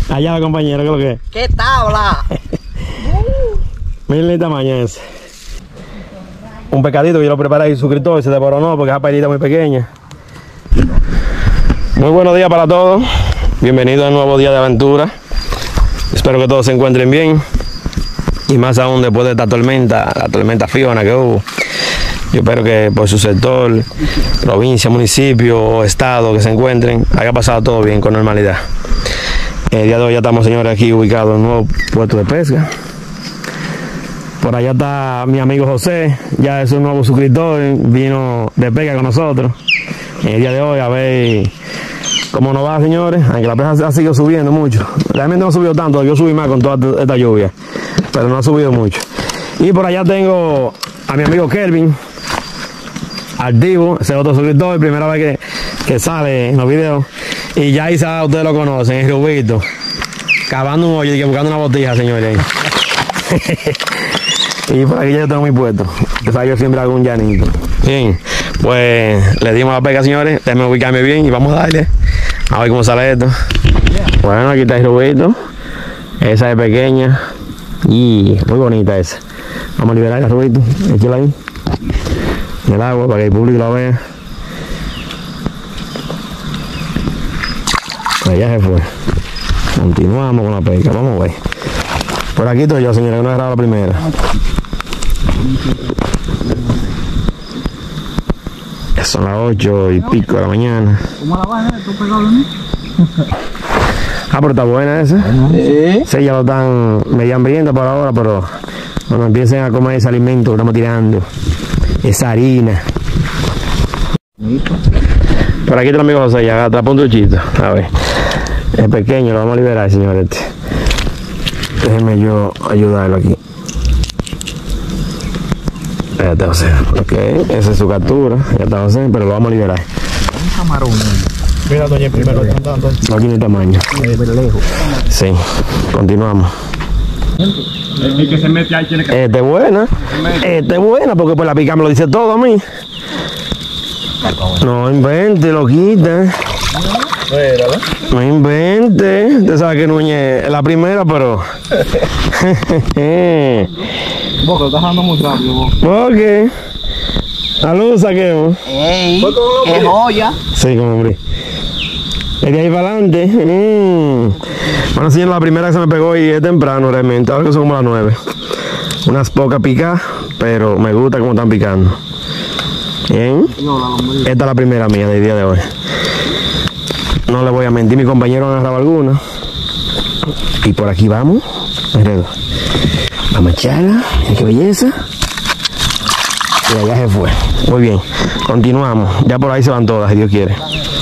Allá va, compañero, ¿qué es lo que es? ¡Qué tabla! Miren el tamaño ese. Un pescadito que yo lo preparé y suscriptor se desboronó porque es una pailita muy pequeña. Muy buenos días para todos. Bienvenidos a un nuevo día de aventura. Espero que todos se encuentren bien. Y más aún después de esta tormenta, la tormenta Fiona que hubo. Yo espero que por su sector, provincia, municipio o estado que se encuentren, haya pasado todo bien, con normalidad. El día de hoy ya estamos, señores, aquí ubicados en un nuevo puerto de pesca. Por allá está mi amigo José, ya es un nuevo suscriptor, vino de pesca con nosotros. El día de hoy a ver cómo nos va, señores, aunque la pesca ha seguido subiendo mucho. Realmente no ha subido tanto, yo subí más con toda esta lluvia, pero no ha subido mucho. Y por allá tengo a mi amigo Kelvin, activo, ese otro suscriptor, primera vez que sale en los videos. Y ya Isa, ustedes lo conocen, el Rubito, cavando un hoyo y buscando una botella, señores. Y por aquí ya yo tengo mi puesto, o sea, yo siempre hago un llanito. Bien, pues le dimos la pesca, señores, déjenme ubicarme bien y vamos a darle a ver cómo sale esto. Bueno, aquí está el Rubito, esa es pequeña y muy bonita esa. Vamos a liberar el Rubito, échela ahí en el agua para que el público la vea. Allá se fue. Continuamos con la pesca, vamos a ver. Por aquí estoy yo, señora, que no he grabado la primera. Ya son las 8 y pico de la mañana. ¿Cómo la vas, tú pegado de mí? Ah, pero está buena esa. Sí, ya lo están medio hambrientos por ahora, pero cuando empiecen a comer ese alimento que estamos tirando, esa harina. Por aquí está el amigo José, ya atrapó un truchito. A ver, es pequeño, lo vamos a liberar, señor. Déjenme yo ayudarlo aquí. Ya está José. Ok, esa es su captura. Ya está José, pero lo vamos a liberar. Un camarón. Mira, doña, primero. No tiene tamaño. Sí, continuamos. El que se mete ahí tiene que... Esta es buena. Esta es buena porque pues la pica me lo dice todo a mí. No invente, lo quita. No invente. Usted sabe que Núñez es la primera, pero... Vos que estás dando muy rápido, vos. Ok. Salud, saquemos. ¡Ey! ¡Qué joya! Sí, como hombre. De ahí para adelante. Bueno, señor, la primera que se me pegó y es temprano realmente. Ahora que son como las 9. Unas pocas picadas, pero me gusta cómo están picando. Bien. Esta es la primera mía del día de hoy. No le voy a mentir, mi compañero ha agarrado alguna. Y por aquí vamos. Vamos a echarla. Mira qué belleza. Y allá se fue. Muy bien. Continuamos. Ya por ahí se van todas, si Dios quiere.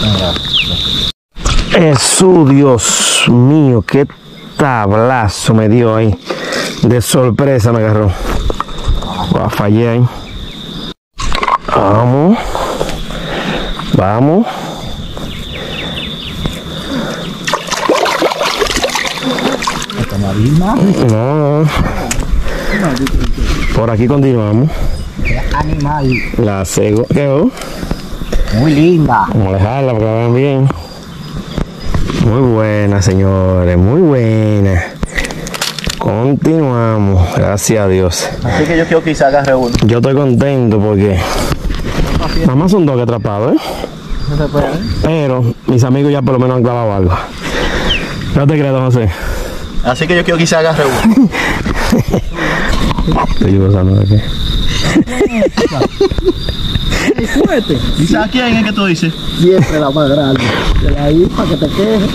Jesús, Dios mío, qué tablazo me dio ahí. De sorpresa me agarró. Fallé ahí. Vamos. Vamos. No. Por aquí continuamos. Animal. La cego. ¿Qué vos? Muy linda. Vamos a dejarla para que la vean bien. Muy buena, señores. Muy buena. Continuamos. Gracias a Dios. Así que yo quiero que se agarre uno. Yo estoy contento porque nada más son dos que he atrapado, No se puede. pero mis amigos ya por lo menos han clavado algo. No te creas, José. Así que yo quiero que se agarre uno. Estoy gozando de aquí. ¿Y sabes quién es que tú dices? Siempre la más grande. De la ahí para que te quejes.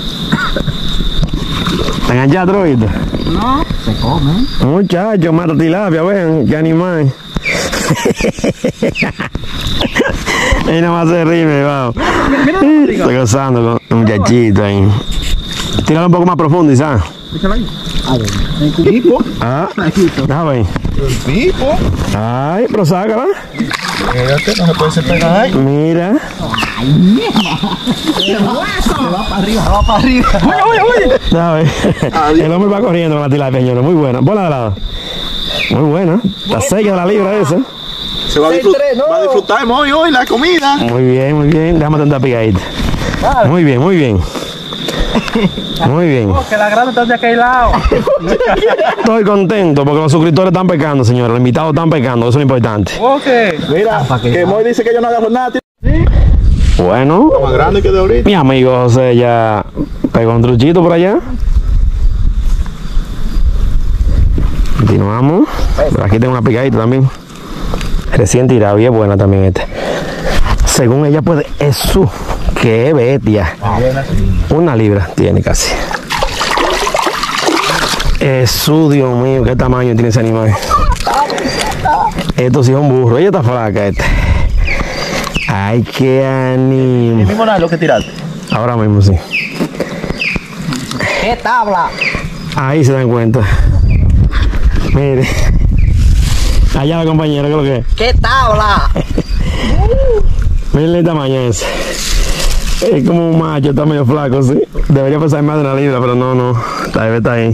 ¿Te enganchaste, Robito? No. Se come. Muchachos, mata tilapia, ven, qué animal. Y nada más se ríe, vamos. Estoy gozando con un muchachito ahí. Tíralo un poco más profundo, ¿sabes? Échala ahí. A ver. El pipo. Ah, déjame ver. El pipo. Ay, pero sácala. Fíjate, no se puede se pegar ahí. Mira. Se va para arriba, se va para arriba. Déjame ver. El hombre va corriendo con la tilapia, señores. Muy buena. Ponla de lado. Muy buena. Está seca de la libra esa. Se va a disfrutar hoy la comida. Muy bien, muy bien. Déjame tentar pegadita. Muy bien, muy bien. Muy bien. Que la grana está de aquel lado. Estoy contento porque los suscriptores están pecando, señores. Los invitados están pecando, eso es lo importante. Ok. Mira, que Moy dice que yo no agarro nada. Bueno, Más grande que de ahorita. mi amigo José ya pegó un truchito por allá. Continuamos. Por aquí tengo una picadita también. Recién tirado y es buena también esta. Según ella puede, eso, qué bestia. 1 libra tiene casi. Eso, Dios mío, qué tamaño tiene ese animal. Esto sí es un burro. Ella está flaca esta. Ay, qué animal. El mismo nada lo que tiraste. Ahora mismo sí. ¿Qué tabla? Ahí se dan cuenta. Mire. Allá la compañera, ¿qué es lo que es? ¿Qué tabla? Miren el tamaño ese. Es como un macho, está medio flaco, sí. Debería pesar más de 1 libra, pero no. Está ahí.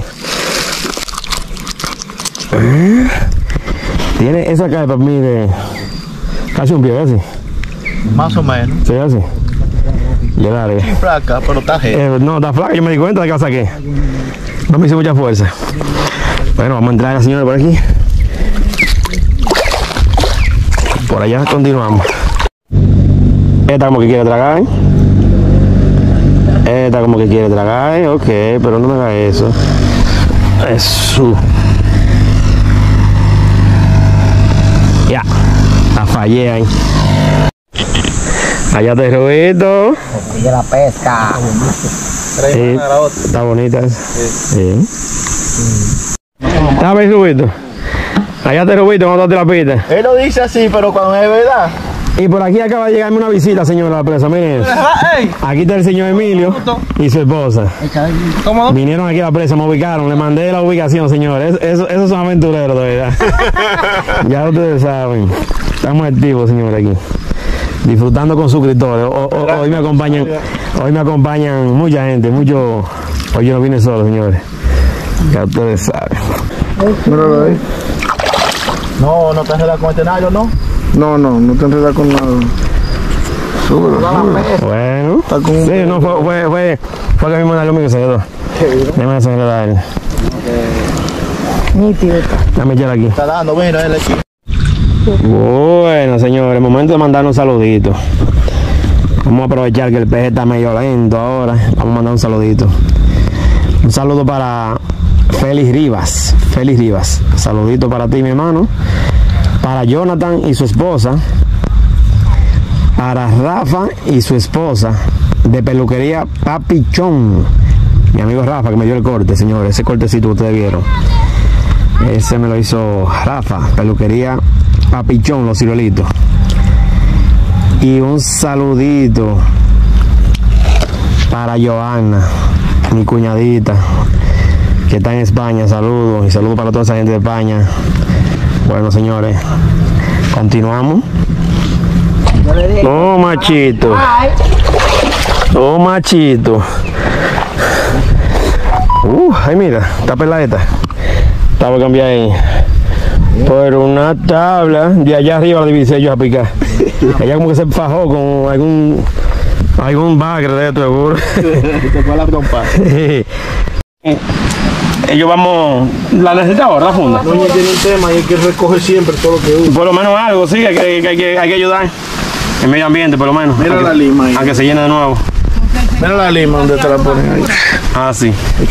Tiene esa carpa, mire. Casi un pie, así. Más o menos. Sí, así. Ya dale. Flaca, pero está heavy. No, está flaca, yo me di cuenta de que la saqué. No me hice mucha fuerza. Bueno, vamos a entrar a la señora por aquí. Por allá continuamos. Esta como que quiere tragar. Esta como que quiere tragar. Ok, pero no me haga eso. Eso. Ya. La fallé ahí. Allá te robito. Sigue la pesca. Sí, está bonita esa. Sí. Está bien, Rubito. Allá te Rubito cuando te la pista. Él lo dice así, pero cuando es verdad. Y por aquí acaba de llegarme una visita, señor, a la presa. Miren eso. Aquí está el señor Emilio y su esposa. ¿Cómo? Vinieron aquí a la presa, me ubicaron, le mandé la ubicación, señores. Esos son aventureros, de verdad. Ya ustedes saben. Estamos activos, señores, aquí. Disfrutando con suscriptores. Hoy me acompañan mucha gente, hoy yo no vine solo, señores. Ya ustedes saben. Míralo ahí. No te enredas con este nallo, ¿no? No te enredas con nada. Súbelo. Bueno, Está con un sí, no, fue que mismo lo mío que se quedó. Déjame desengredar él. Dame echar aquí. Está dando, mira, él aquí. Bueno, señores, momento de mandar un saludito. Vamos a aprovechar que el pez está medio lento ahora. Vamos a mandar un saludito. Un saludo para Félix Rivas. Saludito para ti, mi hermano. Para Jonathan y su esposa. Para Rafa y su esposa. De peluquería Papichón. Mi amigo Rafa que me dio el corte, señores. Ese cortecito que ustedes vieron. Ese me lo hizo Rafa. Peluquería Papichón, los ciruelitos. Y un saludito para Joana, mi cuñadita, que está en España. Saludos y saludos para toda esa gente de España. Bueno, señores, continuamos. Oh, machito. Oh, machito. Ay, mira, está peladita. Estaba a cambiar ahí. Por una tabla de allá arriba la divisé yo a picar. Ella como que se fajó con algún bagre de esto, seguro. Te fue la trompa. Ellos vamos, la necesitamos, ¿verdad, funda? Doña tiene un tema y hay que recoger siempre todo lo que usa. Por lo menos algo, sí, hay que ayudar. El medio ambiente, por lo menos. Mira la lima ahí. A que se llene de nuevo. Mira la lima donde te la ponen ahí. Ah, sí.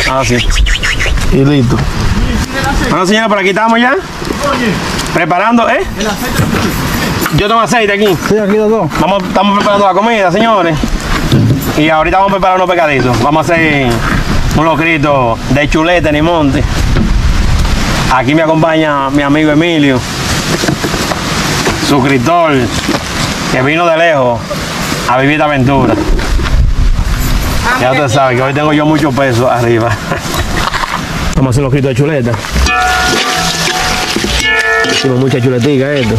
Y listo. Bueno, señora, por aquí estamos ya. Preparando, ¿eh? Yo tengo aceite aquí. Sí, aquí los dos. Estamos preparando la comida, señores. Y ahorita vamos a preparar unos pescaditos. Vamos a hacer un locrito de chuleta en el monte. Aquí me acompaña mi amigo Emilio, suscriptor, que vino de lejos a vivir esta aventura. Ya usted sabe que hoy tengo yo mucho peso arriba. Vamos a hacer un locrito de chuleta. Hicimos mucha chuletica esto.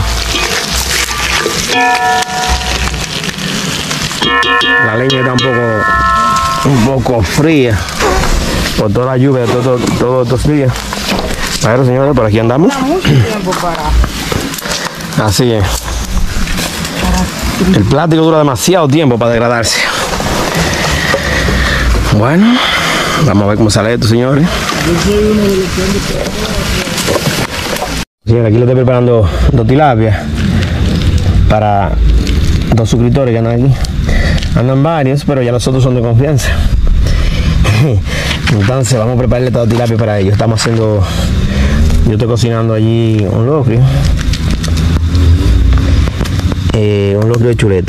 La leña está un poco fría por toda la lluvia de todos estos días. Pero señores, por aquí andamos. Así es. El plástico dura demasiado tiempo para degradarse. Bueno, vamos a ver cómo sale esto, señores. Señores, aquí le estoy preparando 2 tilapias para 2 suscriptores que andan aquí. Andan varios, pero ya los otros son de confianza. Entonces vamos a prepararle 2 tilapias para ellos. Estamos haciendo, yo estoy cocinando allí un locrio. Un locrio de chuleta.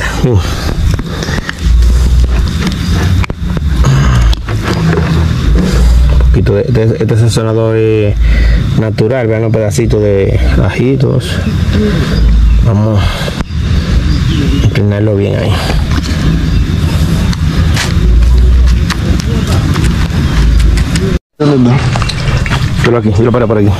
Este sazonador es natural, vean los pedacitos de ajitos. Vamos a inclinarlo bien ahí. ¿Dónde está? Yo aquí, yo lo paro por aquí.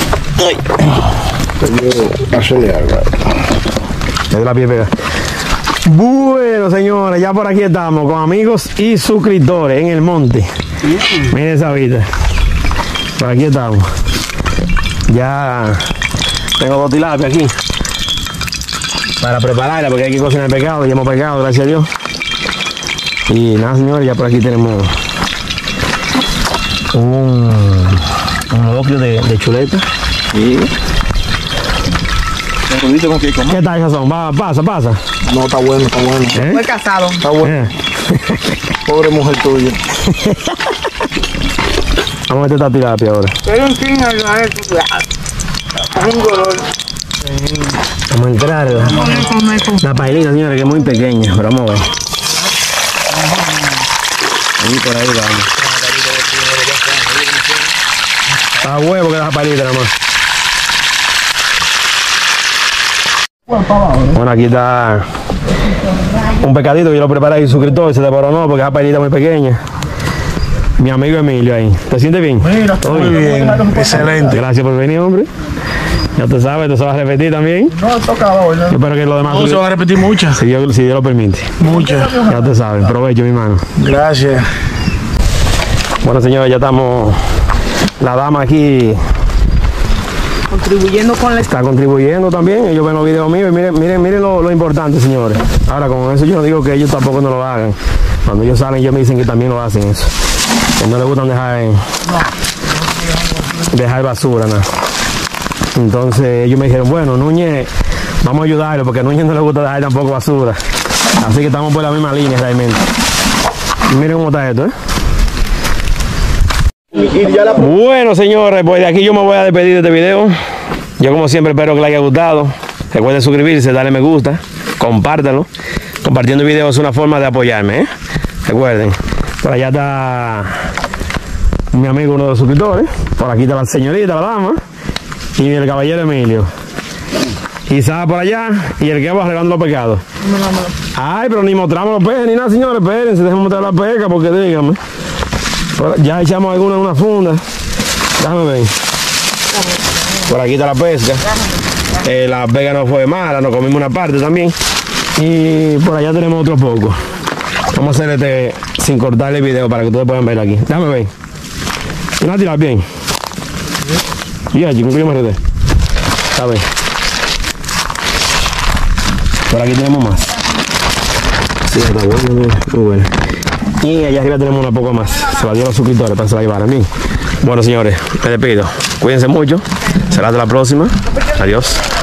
Hacerle algo. Le doy la pie pega. Bueno, señores, ya por aquí estamos con amigos y suscriptores en el monte. Miren esa vista. Por aquí estamos. Ya tengo 2 tilapias aquí para prepararla porque hay que cocinar el pescado. Ya hemos pescado, gracias a Dios. Y nada, señores, ya por aquí tenemos un locrio de chuleta. Sí. ¿Qué tal, Jason? Pasa. No, está bueno, está bueno. ¿Eh? Fue casado. Está bueno. Pobre mujer tuya. Vamos a meter esta tilapia ahora. Pero en fin, un dolor. Vamos a entrar la pailita, señores, que es muy pequeña, pero vamos a ver. Ahí por ahí vamos. Está huevo que la pailita nada más. Bueno, aquí está un pescadito que yo lo preparé y suscriptor, se desboronó porque esa pailita muy pequeña. Mi amigo Emilio ahí. ¿Te sientes bien? Mira, muy bien. Excelente. Gracias por venir, hombre. Ya tú sabes, tú se vas a repetir también. No, toca hoy, ¿no? Yo espero que los demás... No, se va a repetir muchas. Si Dios lo permite. Muchas. Ya te saben. Provecho, mi hermano. Gracias. Bueno, señores, ya estamos... La dama aquí Contribuyendo con la... está contribuyendo también. Ellos ven los videos míos y miren lo importante, señores. Ahora, con eso yo no digo que ellos tampoco no lo hagan. Cuando ellos salen, ellos me dicen que también lo hacen eso. Que no les gustan dejar basura, nada. Entonces ellos me dijeron, bueno, Núñez, vamos a ayudarlo porque a Núñez no le gusta dejar tampoco basura. Así que estamos por la misma línea realmente. Y miren cómo está esto, Bueno, señores, pues de aquí yo me voy a despedir de este video. Yo como siempre espero que les haya gustado. Recuerden suscribirse, darle me gusta, compártanlo. Compartiendo el video es una forma de apoyarme, Recuerden, por allá está mi amigo, uno de los suscriptores. Por aquí está la señorita, la dama. Y el caballero Emilio. Y Saba por allá. Y el que va arreglando los pecados. Ay, pero ni mostramos los peces ni nada, señores. Espérense, déjenme mostrar la pesca porque díganme. Ya echamos alguna en una funda. Déjame ver. Por aquí está la pesca. La pesca no fue mala, nos comimos una parte también. Y por allá tenemos otro poco. Vamos a hacer sin cortar el video para que ustedes puedan verlo aquí. Déjame ver. Una tira bien. Y allí, ¿con qué yo me redé? A ver. Por aquí tenemos más. Sí, está bueno, muy bueno. Y allá arriba tenemos una poco más. Se la dio a los suscriptores para que se la llevaran bien. Bueno, señores, me despido. Cuídense mucho. Será hasta la próxima. Adiós.